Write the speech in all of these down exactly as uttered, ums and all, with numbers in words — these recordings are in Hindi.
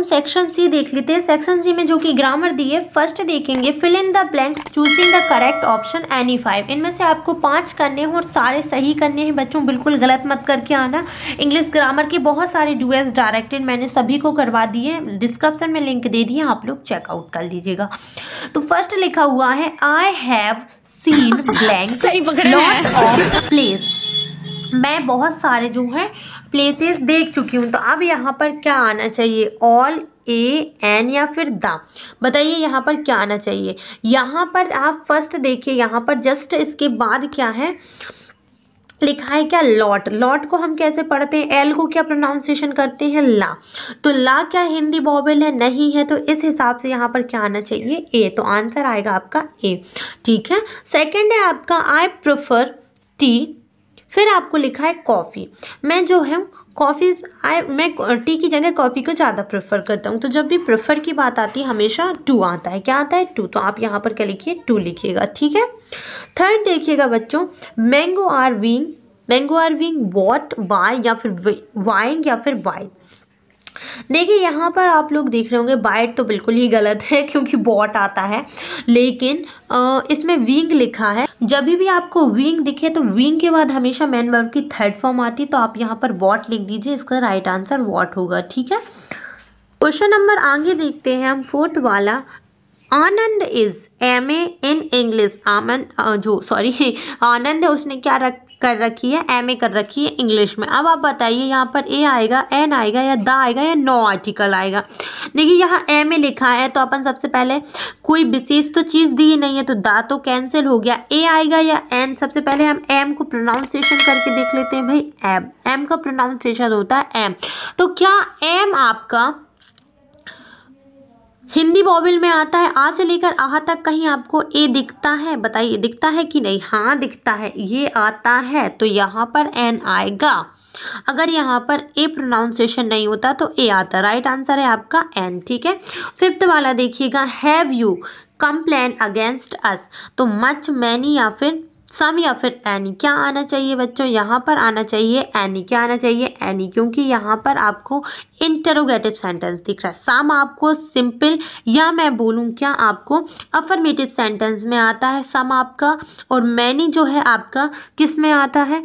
सेक्शन सी देख लेते हैं। सेक्शन सी में जो कि ग्रामर दी है, फर्स्ट देखेंगे fill in the blanks choosing the correct option any five. इनमें से आपको पांच करने हैं और सारे सही करने हैं बच्चों, बिल्कुल गलत मत करके आना। इंग्लिश ग्रामर के बहुत सारे डुएल्स डायरेक्टेड मैंने सभी को करवा दिए, डिस्क्रिप्शन में लिंक दे दिए, आप लोग चेकआउट कर लीजिएगा। तो फर्स्ट लिखा हुआ है I have seen blank lot of place. मैं बहुत सारे जो है प्लेसेस देख चुकी हूँ। तो अब यहाँ पर क्या आना चाहिए, ऑल, ए, एन या फिर द। बताइए यहाँ पर क्या आना चाहिए। यहाँ पर आप फर्स्ट देखिए, यहाँ पर जस्ट इसके बाद क्या है लिखा है, क्या, लॉट। लॉट को हम कैसे पढ़ते हैं, एल को क्या प्रोनाउंसिएशन करते हैं, ला। तो ला क्या हिंदी वोवेल है, नहीं है, तो इस हिसाब से यहाँ पर क्या आना चाहिए, ए। तो आंसर आएगा आपका ए। ठीक है। सेकंड है आपका आई प्रेफर टी, फिर आपको लिखा है कॉफ़ी। मैं जो है कॉफ़ी आई मैं टी की जगह कॉफ़ी को ज़्यादा प्रेफर करता हूँ। तो जब भी प्रेफर की बात आती है हमेशा टू आता है। क्या आता है, टू। तो आप यहाँ पर क्या लिखिए, टू लिखिएगा। ठीक है। थर्ड देखिएगा बच्चों, mango are being, mango are being bought by या फिर वाइंग या फिर बाय। देखिए यहाँ पर आप लोग देख रहे होंगे बाइट तो बिल्कुल ही गलत है क्योंकि बॉट आता है, लेकिन आ, इसमें विंग लिखा है। जब भी आपको विंग दिखे तो विंग के बाद हमेशा मेन वर्ब की थर्ड फॉर्म आती है, तो आप यहाँ पर वॉट लिख दीजिए, इसका राइट आंसर वॉट होगा। ठीक है। क्वेश्चन नंबर आगे देखते हैं हम, फोर्थ वाला। Anand is M A in English. Anand जो सॉरी आनंद है उसने क्या रख कर रखी है, एम ए कर रखी है इंग्लिश में। अब आप बताइए यहाँ पर ए आएगा, एन आएगा या द आएगा या नो आर्टिकल आएगा। देखिए यहाँ एम ए लिखा है तो अपन सबसे पहले कोई विशेष तो चीज़ दी नहीं है, तो द तो कैंसिल हो गया। ए आएगा या एन, सबसे पहले हम एम को प्रोनाउंसिएशन करके देख लेते हैं भाई। एम, एम का प्रोनाउंसिएशन होता है एम। तो क्या एम आपका हिंदी वोवेल में आता है, आ से लेकर आहा तक कहीं आपको ए दिखता है, बताइए दिखता है कि नहीं। हाँ दिखता है, ये आता है, तो यहाँ पर एन आएगा। अगर यहाँ पर ए प्रोनाउंसिएशन नहीं होता तो ए आता। राइट आंसर है आपका एन। ठीक है। फिफ्थ वाला देखिएगा, have you complain against us. तो मच, मैनी या फिर सम या फिर एनी। क्या आना चाहिए बच्चों, यहाँ पर आना चाहिए एनी। क्या आना चाहिए, एनी, क्योंकि यहाँ पर आपको इंटरोगेटिव सेंटेंस दिख रहा है। सम आपको सिंपल या मैं बोलूँ क्या आपको अफर्मेटिव सेंटेंस में आता है सम आपका, और मैनी जो है आपका किस में आता है,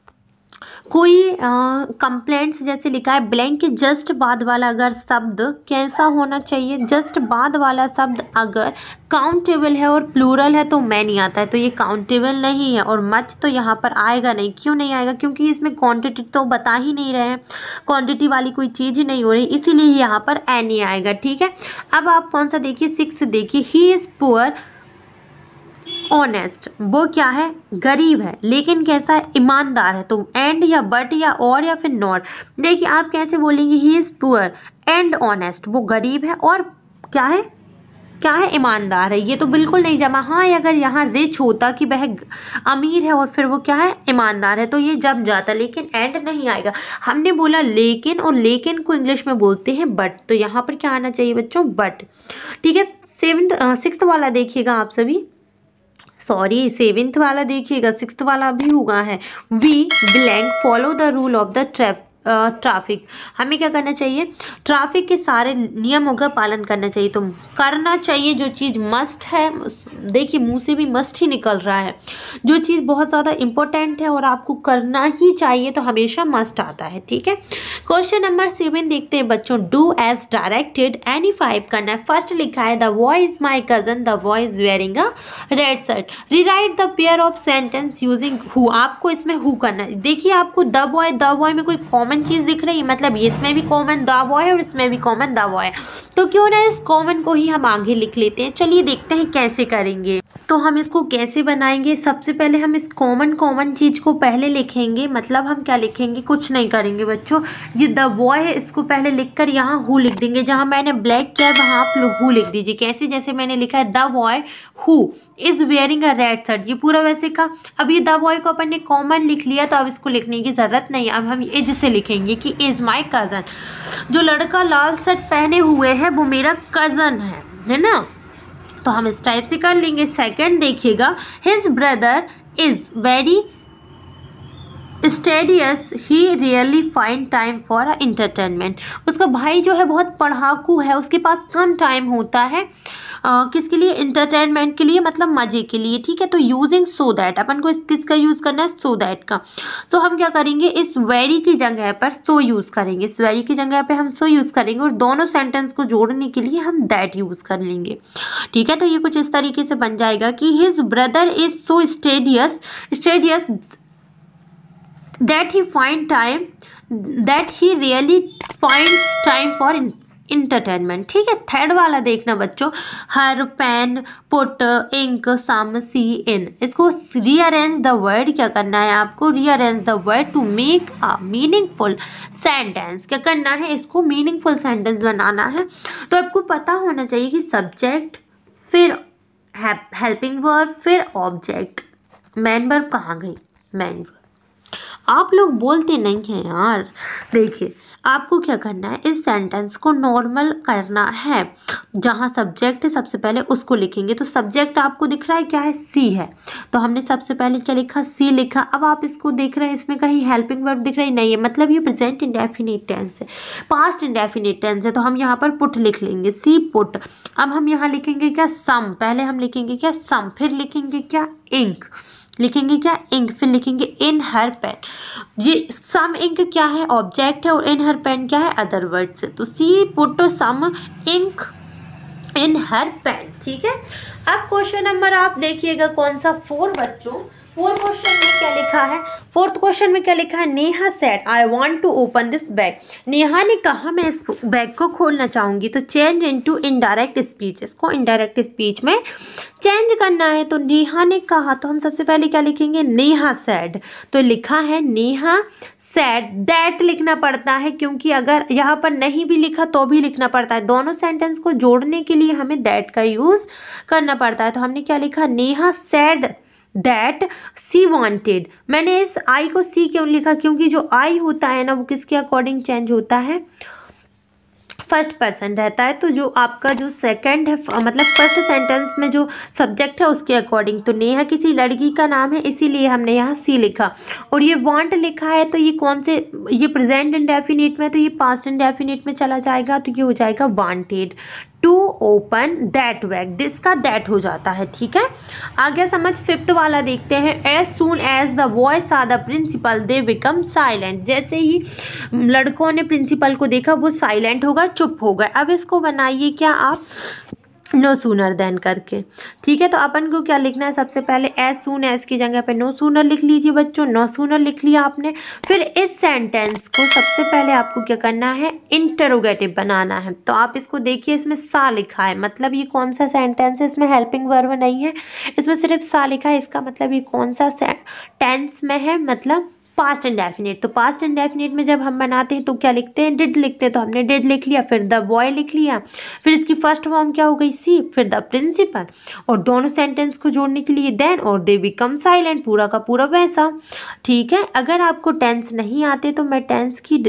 कोई कंप्लेंट्स जैसे लिखा है ब्लैंक के जस्ट बाद वाला अगर शब्द कैसा होना चाहिए, जस्ट बाद वाला शब्द अगर काउंटेबल है और प्लूरल है तो मैनी आता है, तो ये काउंटेबल नहीं है। और मच तो यहाँ पर आएगा नहीं। क्यों नहीं आएगा, क्योंकि इसमें क्वांटिटी तो बता ही नहीं रहे हैं, क्वांटिटी वाली कोई चीज़ ही नहीं हो रही, इसीलिए यहाँ पर एनी आएगा। ठीक है। अब आप कौन सा देखिए, सिक्स देखिए, ही इज़ पुअर ऑनेस्ट। वो क्या है, गरीब है, लेकिन कैसा है, ईमानदार है। तो एंड या बट या और या फिर नॉट। देखिए आप कैसे बोलेंगे, he is poor and honest. वो गरीब है और क्या है, क्या है, ईमानदार है। ये तो बिल्कुल नहीं जमा। हाँ अगर यहाँ रिच होता कि वह अमीर है और फिर वो क्या है, ईमानदार है, तो ये जम जाता, लेकिन एंड नहीं आएगा। हमने बोला लेकिन, और लेकिन को इंग्लिश में बोलते हैं बट, तो यहाँ पर क्या आना चाहिए बच्चों, बट। ठीक है। सेवेंथ सिक्स्थ वाला देखिएगा आप सभी, सॉरी सेवेंथ वाला देखिएगा, सिक्स्थ वाला भी हुआ है। We blank follow the rule of the trap traffic. हमें क्या करना चाहिए, ट्रैफिक के सारे नियमों का पालन करना चाहिए। तो करना चाहिए जो चीज़ मस्ट है, देखिए मुंह से भी मस्ट ही निकल रहा है। जो चीज़ बहुत ज़्यादा इंपॉर्टेंट है और आपको करना ही चाहिए तो हमेशा मस्ट आता है। ठीक है। क्वेश्चन नंबर सेवन देखते हैं बच्चों, do as directed, any five करना है। फर्स्ट लिखा है, the boy is my cousin, the boy is wearing a red shirt. Rewrite the pair of sentence using who. आपको इसमें हु करना है। देखिए आपको द बॉय, द बॉय में कोई कॉमन चीज दिख रही है, मतलब इसमें भी कॉमन द बॉय है और इसमें भी कॉमन द बॉय है, तो क्यों ना इस कॉमन को ही हम आगे लिख लेते हैं। चलिए देखते हैं कैसे करेंगे। तो हम इसको कैसे बनाएंगे, सबसे पहले हम इस कॉमन कॉमन चीज को पहले लिखेंगे। मतलब हम क्या लिखेंगे, कुछ नहीं करेंगे बच्चों। ये द बॉय है, इसको पहले लिखकर यहाँ हु लिख देंगे। जहाँ मैंने ब्लैक किया वहाँ आप लोग हु लिख दीजिए। कैसे, जैसे मैंने लिखा है the boy who is wearing a red shirt, ये पूरा वैसे का। अब ये द बॉय को अपन ने कॉमन लिख लिया तो अब इसको लिखने की जरूरत नहीं है। अब हम इज से लिखेंगे कि इज माई कजन। जो लड़का लाल शर्ट पहने हुए है वो मेरा कजन है, है ना। तो हम इस टाइप से कर लेंगे। सेकंड देखिएगा, his brother is very studious he really find time for a entertainment. उसका भाई जो है बहुत पढ़ाकू है, उसके पास कम टाइम होता है आ, किसके लिए, इंटरटेनमेंट के लिए, मतलब मज़े के लिए। ठीक है, तो यूजिंग सो दैट, अपन को किसका यूज़ करना है, सो दैट का। सो so, हम क्या करेंगे, इस वेरी की जगह पर सो यूज़ करेंगे, इस वेरी की जगह पे हम सो यूज़ करेंगे और दोनों सेंटेंस को जोड़ने के लिए हम दैट यूज़ कर लेंगे। ठीक है, तो ये कुछ इस तरीके से बन जाएगा कि his brother is so studious studious that he find time that he really finds time for entertainment. ठीक है, थर्ड वाला देखना बच्चों, her, pen, put, ink, some, she, in. इसको रीअरेंज द वर्ड, क्या करना है आपको, rearrange the word to make a meaningful sentence. क्या करना है, इसको मीनिंगफुल सेंटेंस बनाना है। तो आपको पता होना चाहिए कि सब्जेक्ट, फिर हेल्पिंग वर्ब, फिर ऑब्जेक्ट। मैन वर्ब कहाँ गई, मैन वर्ब। आप लोग बोलते नहीं हैं यार। देखिए, आपको क्या करना है, इस सेंटेंस को नॉर्मल करना है। जहाँ सब्जेक्ट है सबसे पहले उसको लिखेंगे। तो सब्जेक्ट आपको दिख रहा है क्या है, सी है, तो हमने सबसे पहले क्या लिखा, सी लिखा। अब आप इसको देख रहे हैं, इसमें कहीं हेल्पिंग वर्ब दिख रही नहीं है, मतलब ये प्रेजेंट इंडेफिनिट टेंस है, पास्ट इंडेफिनिट टेंस है, तो हम यहाँ पर पुट लिख लेंगे, सी पुट। अब हम यहाँ लिखेंगे क्या, सम। पहले हम लिखेंगे क्या, सम, फिर लिखेंगे क्या, इंक, लिखेंगे क्या, इंक, फिर लिखेंगे इन हर पेन। ये सम इंक क्या है, ऑब्जेक्ट है, और इन हर पेन क्या है, अदर वर्ड्स है। तो she put some ink in her pen. ठीक है, अब क्वेश्चन नंबर आप देखिएगा कौन सा, फोर बच्चों। फोर्थ क्वेश्चन में क्या लिखा है, फोर्थ क्वेश्चन में क्या लिखा है, Neha said I want to open this bag. Neha ने कहा मैं इस बैग को खोलना चाहूँगी। तो चेंज इनटू इनडायरेक्ट स्पीच, इसको इनडायरेक्ट स्पीच में चेंज करना है। तो नेहा ने कहा, तो हम सबसे पहले क्या लिखेंगे, नेहा सेड। तो लिखा है नेहा सेड, दैट लिखना पड़ता है, क्योंकि अगर यहाँ पर नहीं भी लिखा तो भी लिखना पड़ता है। दोनों सेंटेंस को जोड़ने के लिए हमें दैट का यूज़ करना पड़ता है। तो हमने क्या लिखा, Neha said that she wanted. मैंने इस आई को सी क्यों लिखा, क्योंकि जो आई होता है ना वो किसके अकॉर्डिंग चेंज होता है, फर्स्ट पर्सन रहता है। तो जो आपका जो सेकंड है, मतलब फर्स्ट सेंटेंस में जो सब्जेक्ट है उसके अकॉर्डिंग। तो नेहा किसी लड़की का नाम है, इसीलिए हमने यहाँ सी लिखा। और ये वांट लिखा है, तो ये कौन से, ये प्रेजेंट इंडेफिनिट में, तो ये पास्ट इंडेफिनिट में चला जाएगा, तो ये हो जाएगा wanted to open that bag. This का दैट हो जाता है। ठीक है, आगे समझ। फिफ्थ वाला देखते हैं, as soon as the boys saw the principal they become silent. जैसे ही लड़कों ने प्रिंसिपल को देखा वो साइलेंट होगा, चुप हो गए। अब इसको बनाइए क्या आप, नो सूनर देन करके। ठीक है, तो अपन को क्या लिखना है, सबसे पहले एज सून एज की जगह पे नो सूनर लिख लीजिए बच्चों। नो सूनर लिख लिया आपने। फिर इस सेंटेंस को सबसे पहले आपको क्या करना है, इंटरोगेटिव बनाना है। तो आप इसको देखिए, इसमें सा लिखा है, मतलब ये कौन सा सेंटेंस है, इसमें हेल्पिंग वर्ब नहीं है, इसमें सिर्फ सा लिखा है। इसका मतलब ये कौन सा टेंस में है, मतलब पास्ट इंडेफिनिट। तो पास्ट इंडेफिनिट में जब हम बनाते हैं तो क्या लिखते हैं, डिड लिखते हैं। तो हमने डिड लिख लिया, फिर द बॉय लिख लिया, फिर इसकी फर्स्ट फॉर्म क्या हो गई, सी, फिर द प्रिंसिपल, और दोनों सेंटेंस को जोड़ने के लिए देन, और दे बिकम साइलेंट, पूरा का पूरा वैसा। ठीक है, अगर आपको टेंस नहीं आते तो मैं टेंस की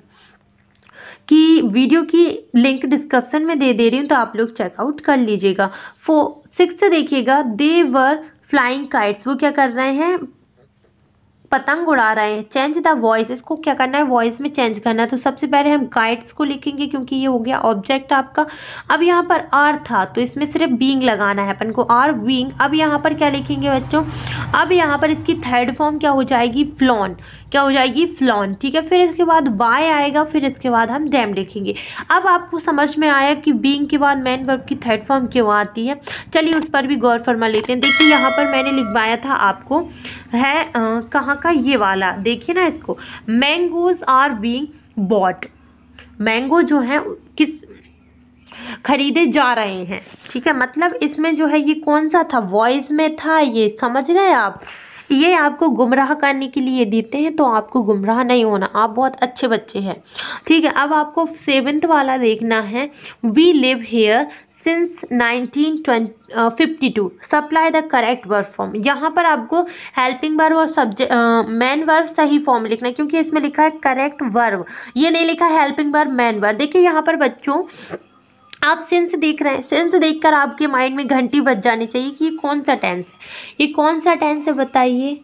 की वीडियो की लिंक डिस्क्रिप्शन में दे दे रही हूँ, तो आप लोग चेकआउट कर लीजिएगा। फो सिक्स देखिएगा, दे वर फ्लाइंग काइट्स, वो क्या कर रहे हैं, पतंग उड़ा रहे हैं। चेंज द वॉइस, इसको क्या करना है, वॉइस में चेंज करना है। तो सबसे पहले हम काइट्स को लिखेंगे, क्योंकि ये हो गया ऑब्जेक्ट आपका। अब यहाँ पर आर था, तो इसमें सिर्फ बीइंग लगाना है अपन को, आर बीइंग। अब यहाँ पर क्या लिखेंगे बच्चों, अब यहाँ पर इसकी थर्ड फॉर्म क्या हो जाएगी, फ्लॉन, क्या हो जाएगी, फ्लॉन। ठीक है, फिर इसके बाद बाय आएगा, फिर इसके बाद हम डैम लिखेंगे। अब आपको समझ में आया कि बीइंग के बाद मैन वर्ब की थर्ड फॉर्म क्यों आती है। चलिए उस पर भी गौर फरमा लेते हैं। देखिए यहाँ पर मैंने लिखवाया था आपको, है आ, कहाँ का, ये वाला देखिए ना इसको, mangoes are being bought. Mango जो है किस खरीदे जा रहे हैं। ठीक है, मतलब इसमें जो है ये कौन सा था, वॉइस में था, ये समझ गए आप। ये आपको गुमराह करने के लिए देते हैं, तो आपको गुमराह नहीं होना, आप बहुत अच्छे बच्चे हैं। ठीक है, अब आपको सेवेंथ वाला देखना है, we live here since nineteen fifty two, supply the correct verb form. यहाँ पर आपको हेल्पिंग वर्ब और सब्जेक्ट मैन वर्ब सही फॉर्म लिखना है, क्योंकि इसमें लिखा है करेक्ट वर्ब, ये नहीं लिखा है हेल्पिंग वर्ब मैन वर्ब। देखिए यहाँ पर बच्चों आप सिंस देख रहे हैं, सिंस देखकर आपके माइंड में घंटी बज जानी चाहिए कि ये कौन सा टेंस है, ये कौन सा टेंस है बताइए,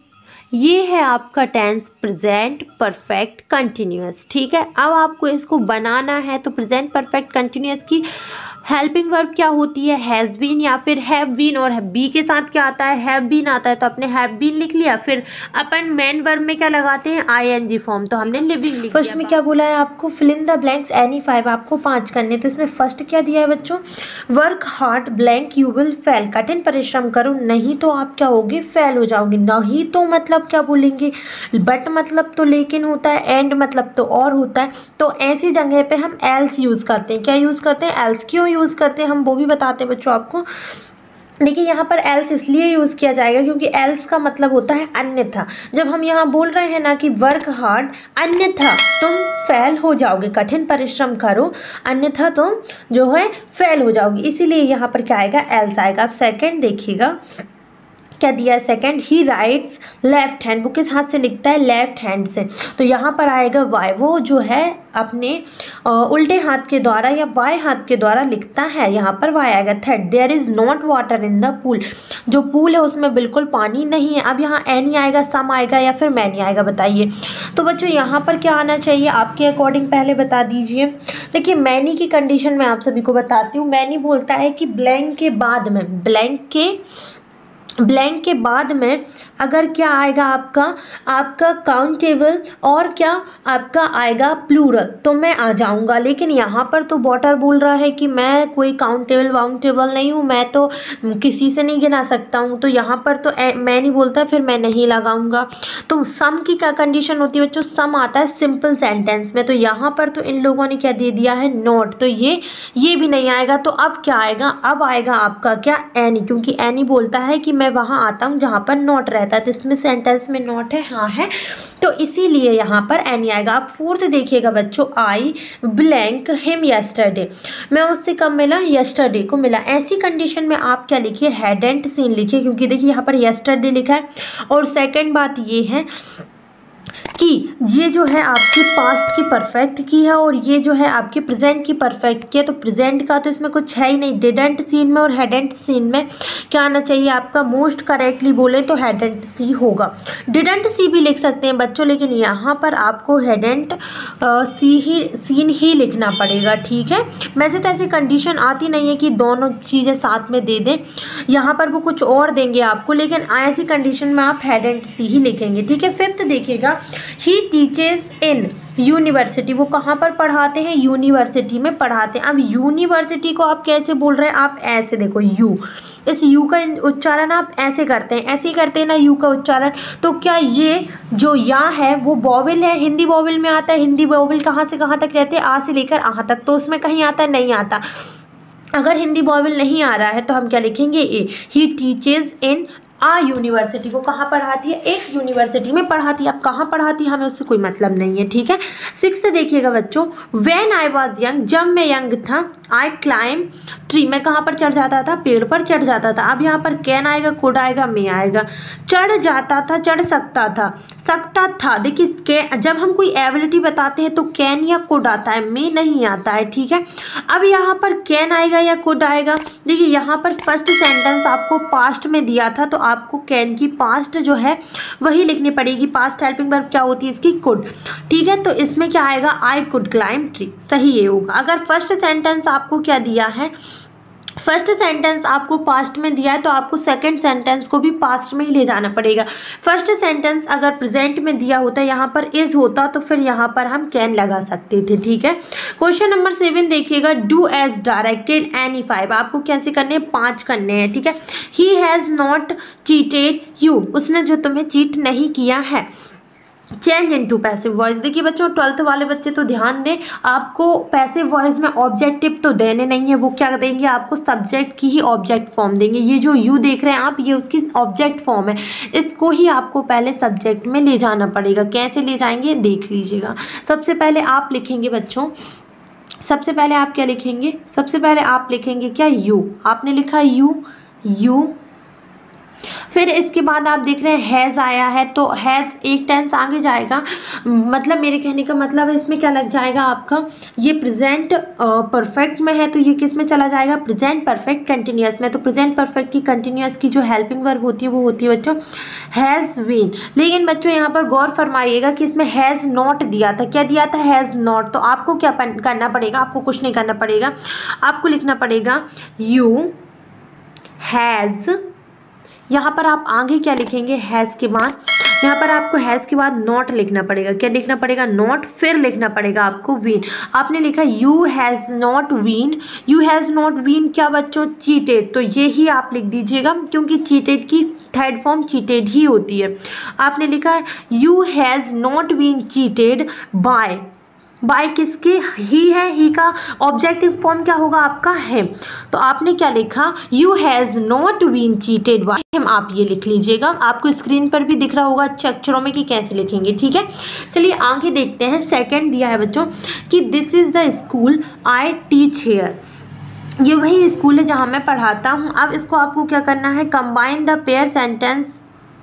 ये है आपका टेंस प्रेजेंट परफेक्ट कंटिन्यूअस, ठीक है। अब आपको इसको बनाना है तो प्रेजेंट परफेक्ट कंटिन्यूअस की हेल्पिंग वर्ब क्या होती है, हैज़ बीन या फिर हैव बीन, और बी के साथ क्या आता है, हैव बीन आता है, तो आपने हैव बीन लिख लिया। फिर अपन मेन वर्ब में क्या लगाते हैं, आईएनजी फॉर्म, तो हमने लिविंग लिख लिया। फर्स्ट में क्या बोला है आपको, fill in the blanks any five, आपको पाँच करने। तो इसमें फर्स्ट क्या दिया है बच्चों, work hard blank you will fail, कठिन परिश्रम करो नहीं तो आप क्या होगे, फेल हो जाओगे। नहीं तो मतलब क्या बोलेंगे, बट मतलब तो लेकिन होता है, एंड मतलब तो और होता है, तो ऐसी जगह पे हम एल्स यूज़ करते हैं। क्या यूज़ करते हैं, एल्स। क्यों यूज़ करते हैं हम वो भी बताते हैं बच्चों आपको। देखिए यहाँ पर एल्स इसलिए यूज़ किया जाएगा क्योंकि एल्स का मतलब होता है अन्यथा। जब हम यहाँ बोल रहे हैं ना कि वर्क हार्ड अन्यथा तुम फेल हो जाओगे, कठिन परिश्रम करो अन्यथा तुम जो है फेल हो जाओगे, इसीलिए यहाँ पर क्या आएगा, एल्स आएगा। अब सेकेंड देखिएगा क्या दिया है, second, he writes left hand, वो किस हाथ से लिखता है, लेफ्ट हैंड से, तो यहाँ पर आएगा वाई, वो जो है अपने आ, उल्टे हाथ के द्वारा या वाई हाथ के द्वारा लिखता है, यहाँ पर वाई आएगा। Third, there is not water in the pool, जो पूल है उसमें बिल्कुल पानी नहीं है। अब यहाँ एनी आएगा, सम आएगा या फिर मैनी आएगा, बताइए। तो बच्चों यहाँ पर क्या आना चाहिए आपके अकॉर्डिंग, पहले बता दीजिए। देखिए मैनी की कंडीशन मैं आप सभी को बताती हूँ। मैनी बोलता है कि ब्लैंक के बाद में, ब्लैंक के ब्लैंक के बाद में अगर क्या आएगा आपका आपका काउंटेबल और क्या आपका आएगा प्लूरल, तो मैं आ जाऊंगा। लेकिन यहाँ पर तो बॉटर बोल रहा है कि मैं कोई काउंटेबल वाउंटेबल नहीं हूँ, मैं तो किसी से नहीं गिना सकता हूँ, तो यहाँ पर तो मैं नहीं बोलता, फिर मैं नहीं लगाऊंगा। तो सम की क्या कंडीशन होती है बच्चों, सम आता है सिंपल सेंटेंस में, तो यहाँ पर तो इन लोगों ने क्या दे दिया है, नॉट, तो ये ये भी नहीं आएगा। तो अब क्या आएगा, अब आएगा आपका क्या, एनी, क्योंकि एनी बोलता है कि मैं वहाँ आता हूँ जहाँ पर नॉट रहता है, तो इसमें सेंटेंस में नॉट है, हाँ है, तो इसीलिए यहाँ पर एनी आएगा। आप फोर्थ देखिएगा बच्चों, आई ब्लैंक हिम यस्टरडे, मैं उससे कब मिला, यस्टरडे को मिला। ऐसी कंडीशन में आप क्या लिखिए, हैडेंट सीन लिखिए, क्योंकि देखिए यहाँ पर यस्टरडे लिखा है। और सेकंड बात ये है कि ये जो है आपकी पास्ट की परफेक्ट की है और ये जो है आपकी प्रेजेंट की परफेक्ट की है, तो प्रेजेंट का तो इसमें कुछ है ही नहीं। डिडंट सीन में और हेडेंट सीन में क्या आना चाहिए आपका, मोस्ट करेक्टली बोले तो हेडेंट सी होगा। डिडंट सी भी लिख सकते हैं बच्चों, लेकिन यहाँ पर आपको हेडेंट सी ही सीन ही लिखना पड़ेगा, ठीक है। वैसे तो ऐसी कंडीशन आती नहीं है कि दोनों चीज़ें साथ में दे दें, यहाँ पर वो कुछ और देंगे आपको, लेकिन ऐसी कंडीशन में आप हेडेंट सी ही लिखेंगे, ठीक है। फिफ्थ देखिएगा, ही टीचेस इन यूनिवर्सिटी, वो कहाँ पर पढ़ाते हैं, यूनिवर्सिटी में पढ़ाते हैं। अब यूनिवर्सिटी को आप कैसे बोल रहे हैं, आप ऐसे देखो, यू, इस यू का उच्चारण आप ऐसे करते हैं, ऐसे ही करते हैं ना यू का उच्चारण। तो क्या ये जो या है वो वॉवेल है, हिंदी वॉवेल में आता है। हिंदी वॉवेल कहाँ से कहाँ तक रहते हैं, आ से लेकर आ तक, तो उसमें कहीं आता है, नहीं आता। अगर हिंदी वॉवेल नहीं आ रहा है तो हम क्या लिखेंगे, ए। He teaches in uh university, वो कहाँ पढ़ाती है, एक यूनिवर्सिटी में पढ़ाती है। अब कहाँ पढ़ाती है हमें उससे कोई मतलब नहीं है, ठीक है। सिक्स्थ देखिएगा बच्चों, व्हेन आई वाज यंग, जब मैं यंग था, आई क्लाइम ट्री, मैं कहाँ पर चढ़ जाता था, पेड़ पर चढ़ जाता था। अब यहाँ पर कैन आएगा, कुड आएगा, मे आएगा। चढ़ जाता था, चढ़ सकता था, सकता था। देखिए जब हम कोई एबिलिटी बताते हैं तो कैन या कुड आता है, मे नहीं आता है, ठीक है। अब यहाँ पर कैन आएगा या कुड आएगा, देखिए यहाँ पर फर्स्ट सेंटेंस आपको पास्ट में दिया था, तो आपको कैन की पास्ट जो है वही लिखनी पड़ेगी। पास्ट हेल्पिंग वर्ब क्या होती है इसकी, कुड, ठीक है। तो इसमें क्या आएगा, आई कुड क्लाइम ट्री, सही ये होगा। अगर फर्स्ट सेंटेंस आपको क्या दिया है, फर्स्ट सेंटेंस आपको पास्ट में दिया है तो आपको सेकंड सेंटेंस को भी पास्ट में ही ले जाना पड़ेगा। फर्स्ट सेंटेंस अगर प्रेजेंट में दिया होता, यहाँ पर इज होता, तो फिर यहाँ पर हम कैन लगा सकते थे, ठीक है। क्वेश्चन नंबर सेवन देखिएगा, do as directed any five, आपको कैसे करने हैं, पाँच करने हैं, ठीक है। He has not cheated you, उसने जो तुम्हें चीट नहीं किया है। चेंज इनटू पैसिव वॉइस, देखिए बच्चों ट्वेल्थ वाले बच्चे तो ध्यान दें, आपको पैसिव वॉइस में ऑब्जेक्टिव तो देने नहीं है, वो क्या देंगे आपको, सब्जेक्ट की ही ऑब्जेक्ट फॉर्म देंगे। ये जो यू देख रहे हैं आप, ये उसकी ऑब्जेक्ट फॉर्म है, इसको ही आपको पहले सब्जेक्ट में ले जाना पड़ेगा। कैसे ले जाएंगे देख लीजिएगा। सबसे पहले आप लिखेंगे बच्चों, सबसे पहले आप क्या लिखेंगे, सबसे पहले आप लिखेंगे क्या, यू, आपने लिखा यू, यू फिर इसके बाद आप देख रहे हैं हैज़ आया है, तो हैज़ एक टेंस आगे जाएगा, मतलब मेरे कहने का मतलब है इसमें क्या लग जाएगा आपका, ये प्रेजेंट परफेक्ट में है तो ये किस में चला जाएगा, प्रेजेंट परफेक्ट कंटिन्यूअस में। तो प्रेजेंट परफेक्ट की कंटिन्यूअस की जो हेल्पिंग वर्ब होती है वो होती है बच्चों हैज़ बीन। लेकिन बच्चों यहाँ पर गौर फरमाइएगा कि इसमें हैज़ नॉट दिया था, क्या दिया था, हैज़ नॉट। तो आपको क्या करना पड़ेगा, आपको कुछ नहीं करना पड़ेगा, आपको लिखना पड़ेगा यू हैज़, यहाँ पर आप आगे क्या लिखेंगे, हैज़ के बाद यहाँ पर आपको हैज़ के बाद नॉट लिखना पड़ेगा, क्या लिखना पड़ेगा, नॉट, फिर लिखना पड़ेगा आपको वीन। आपने लिखा you has not win, you has not win क्या बच्चों, चीटेड, तो ये ही आप लिख दीजिएगा क्योंकि चीटेड की थर्ड फॉर्म चीटेड ही होती है। आपने लिखा you has not been cheated by, by किसके, ही है, ही का ऑब्जेक्टिव फॉर्म क्या होगा आपका है, तो आपने क्या लिखा, you has not been cheated by him, आप ये लिख लीजिएगा। आपको स्क्रीन पर भी दिख रहा होगा अक्षरों में कि कैसे लिखेंगे, ठीक है। चलिए आगे देखते हैं। सेकंड दिया है बच्चों कि this is the school I teach here, ये वही स्कूल है जहाँ मैं पढ़ाता हूँ। अब इसको आपको क्या करना है, combine the pair sentence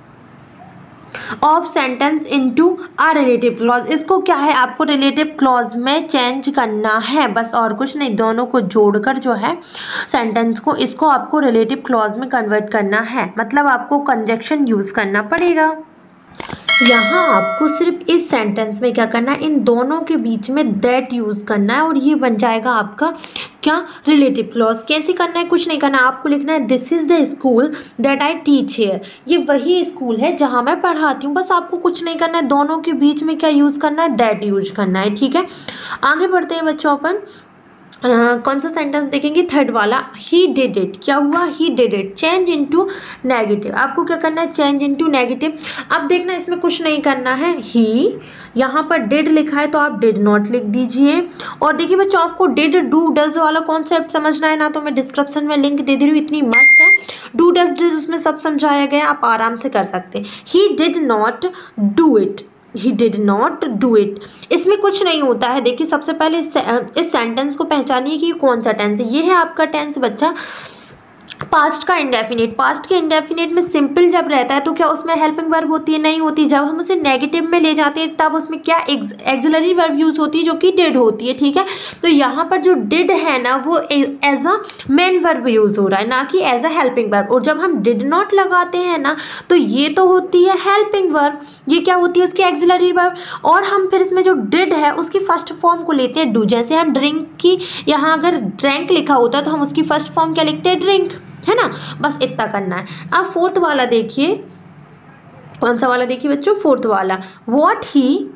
of sentence into a relative clause, इसको क्या है आपको रिलेटिव क्लॉज में चेंज करना है, बस और कुछ नहीं, दोनों को जोड़कर जो है सेंटेंस को, इसको आपको रिलेटिव क्लॉज में कन्वर्ट करना है, मतलब आपको कंजक्शन यूज़ करना पड़ेगा। यहाँ आपको सिर्फ इस सेंटेंस में क्या करना है, इन दोनों के बीच में दैट यूज़ करना है और ये बन जाएगा आपका क्या, रिलेटिव क्लॉज। कैसे करना है, कुछ नहीं करना, आपको लिखना है this is the school that I teach here, ये वही स्कूल है जहाँ मैं पढ़ाती हूँ, बस आपको कुछ नहीं करना है, दोनों के बीच में क्या यूज़ करना है, दैट यूज करना है, ठीक है। आगे बढ़ते हैं बच्चों अपन, Uh, कौन सा सेंटेंस देखेंगे, थर्ड वाला, ही डिड इट, क्या हुआ, he did it, change into negative, आपको क्या करना है, चेंज इनटू नेगेटिव। अब देखना इसमें कुछ नहीं करना है, ही यहाँ पर डिड लिखा है तो आप डिड नॉट लिख दीजिए। और देखिए बच्चों आपको डिड डू डज वाला कॉन्सेप्ट समझना है ना, तो मैं डिस्क्रिप्शन में लिंक दे दे रही हूँ, इतनी मस्त है, डू डज डिड उसमें सब समझाया गया, आप आराम से कर सकते हैं। He did not do it, he did not do it, इसमें कुछ नहीं होता है। देखिए सबसे पहले इस, इस सेंटेंस को पहचानिए कि ये कौन सा टेंस है। ये है आपका टेंस बच्चा पास्ट का इंडेफिनिट। पास्ट के इंडेफिनिट में सिंपल जब रहता है तो क्या उसमें हेल्पिंग वर्ब होती है, नहीं होती। जब हम उसे नेगेटिव में ले जाते हैं तब उसमें क्या एक्सिलरी वर्ब यूज होती है जो कि डिड होती है, ठीक है। तो यहाँ पर जो डिड है ना वो as a main verb use हो रहा है, ना कि एज अ हेल्पिंग वर्ब। और जब हम डिड नॉट लगाते हैं ना तो ये तो होती है हेल्पिंग वर्ब, ये क्या होती है उसकी एक्सिलरी वर्ब। और हम फिर इसमें जो डिड है उसकी फर्स्ट फॉर्म को लेते हैं डू। जैसे हम ड्रिंक की यहाँ अगर ड्रैंक लिखा होता है तो हम उसकी फर्स्ट फॉर्म क्या लिखते हैं, ड्रिंक, है ना। बस इतना करना है। अब फोर्थ वाला देखिए, कौन सा वाला देखिए बच्चों, फोर्थ वाला, व्हाट ही,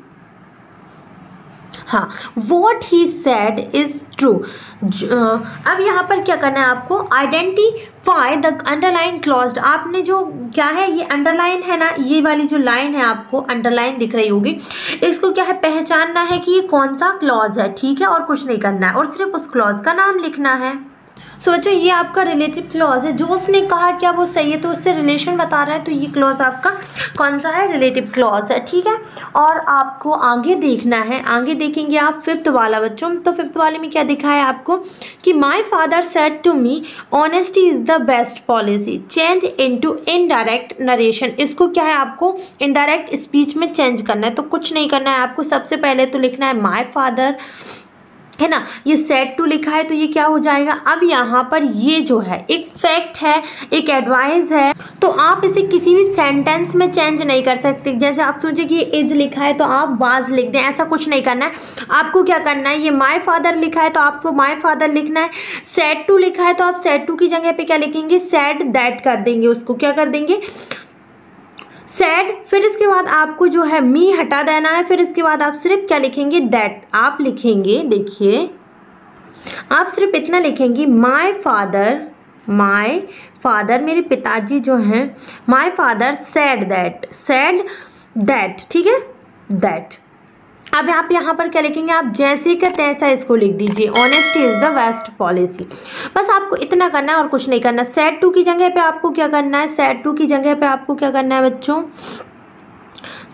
हाँ what he said is true. अब यहाँ पर क्या करना है आपको, आइडेंटिफाई द अंडरलाइन क्लॉज। आपने जो क्या है ये अंडरलाइन है ना, ये वाली जो लाइन है आपको अंडरलाइन दिख रही होगी, इसको क्या है पहचानना है कि ये कौन सा क्लॉज है, ठीक है। और कुछ नहीं करना है और सिर्फ उस क्लॉज का नाम लिखना है। सो बच्चों ये आपका रिलेटिव क्लॉज है, जो उसने कहा क्या वो सही है तो उससे रिलेशन बता रहा है, तो ये क्लॉज आपका कौन सा है, रिलेटिव क्लॉज है, ठीक है। और आपको आगे देखना है, आगे देखेंगे आप फिफ्थ वाला बच्चों। तो फिफ्थ वाले में क्या दिखा है आपको कि my father said to me honesty is the best policy, change into indirect narration. इसको क्या है आपको इनडायरेक्ट स्पीच में चेंज करना है। तो कुछ नहीं करना है आपको, सबसे पहले तो लिखना है माई फादर, है ना, ये सेड टू लिखा है तो ये क्या हो जाएगा। अब यहाँ पर ये जो है एक फैक्ट है, एक एडवाइस है, तो आप इसे किसी भी सेंटेंस में चेंज नहीं कर सकते। जैसे आप सोचिए कि ये इज लिखा है तो आप वाज लिख दें, ऐसा कुछ नहीं करना है। आपको क्या करना है, ये माय फादर लिखा है तो आपको माय फादर लिखना है, सेड टू लिखा है तो आप सेड टू की जगह पे क्या लिखेंगे, सेड दैट कर देंगे, उसको क्या कर देंगे, सैड। फिर इसके बाद आपको जो है मी हटा देना है, फिर इसके बाद आप सिर्फ क्या लिखेंगे, दैट आप लिखेंगे। देखिए आप सिर्फ इतना लिखेंगे, माय फादर, माय फादर मेरे पिताजी जो हैं, my father said that, said that, ठीक है, दैट। अब आप यहाँ पर क्या लिखेंगे, आप जैसे का तैसा इसको लिख दीजिए, honesty is the best policy. बस आपको इतना करना है और कुछ नहीं करना। सेड टू की जगह पे आपको क्या करना है, सेड टू की जगह पे आपको क्या करना है बच्चों,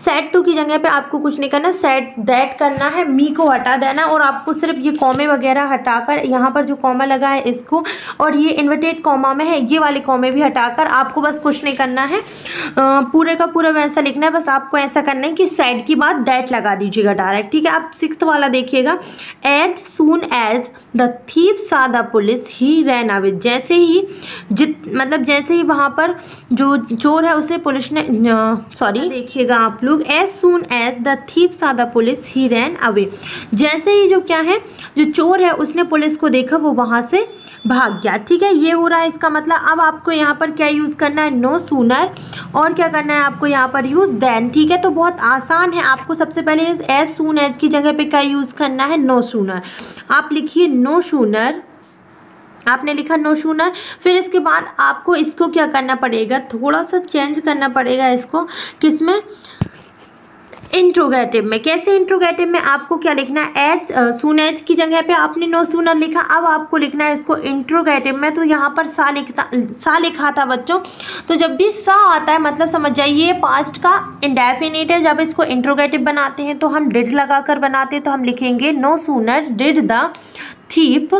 सेड टू की जगह पे आपको कुछ नहीं करना, सेड दैट करना है, मी को हटा देना और आपको सिर्फ ये कॉमे वगैरह हटाकर यहाँ पर जो कॉमा लगा है इसको और ये इन्वर्टेड कॉमा में है ये वाले कॉमे भी हटाकर आपको बस कुछ नहीं करना है, पूरे का पूरा वैसा लिखना है। बस आपको ऐसा करना है कि सेड की बाद दैट लगा दीजिएगा डायरेक्ट, ठीक है। आप सिक्स्थ वाला देखिएगा, as soon as the thief saw the police he ran away, जैसे ही जित मतलब जैसे ही वहाँ पर जो चोर है उसे पुलिस ने, सॉरी देखिएगा आप लोग, as soon as the thief saw the police he ran away, जैसे ही जो क्या है जो चोर है उसने पुलिस को देखा वो वहाँ से भाग गया, ठीक है। ये हो रहा है इसका मतलब। अब आपको यहाँ पर क्या यूज़ करना है, नो सूनर, और क्या करना है आपको यहाँ पर यूज़ देन, ठीक है। तो बहुत आसान है, आपको सबसे पहले एज सून एज की जगह पे क्या यूज़ करना है, नो सूनर। आप लिखिए नो सूनर, आपने लिखा नो सूनर। फिर इसके बाद आपको इसको क्या करना पड़ेगा, थोड़ा सा चेंज करना पड़ेगा इसको, किसमें, इंट्रोगेटिव में। कैसे इंट्रोगेटिव में, आपको क्या लिखना है, एज सून एज की जगह पे आपने नो सूनर लिखा, अब आपको लिखना है इसको इंट्रोगेटिव में। तो यहाँ पर सा लिखता सा लिखा था बच्चों, तो जब भी सा आता है मतलब समझ जाइए पास्ट का इंडेफिनिट है। जब इसको इंट्रोगेटिव बनाते हैं तो हम डिड लगा कर बनाते हैं, तो हम लिखेंगे no sooner did the thief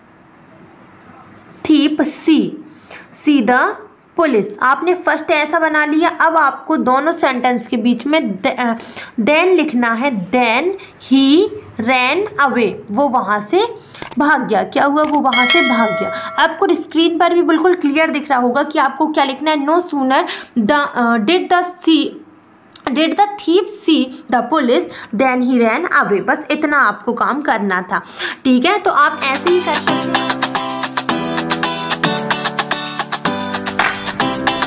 thief see see the police. आपने फर्स्ट ऐसा बना लिया। अब आपको दोनों सेंटेंस के बीच में देन लिखना है, देन ही रैन अवे, वो वहाँ से भाग गया। क्या हुआ, वो वहाँ से भाग गया। आपको स्क्रीन पर भी बिल्कुल क्लियर दिख रहा होगा कि आपको क्या लिखना है, no sooner the did the see did the thief see the police then he ran away. बस इतना आपको काम करना था, ठीक है। तो आप ऐसे ही कर सकते हैं।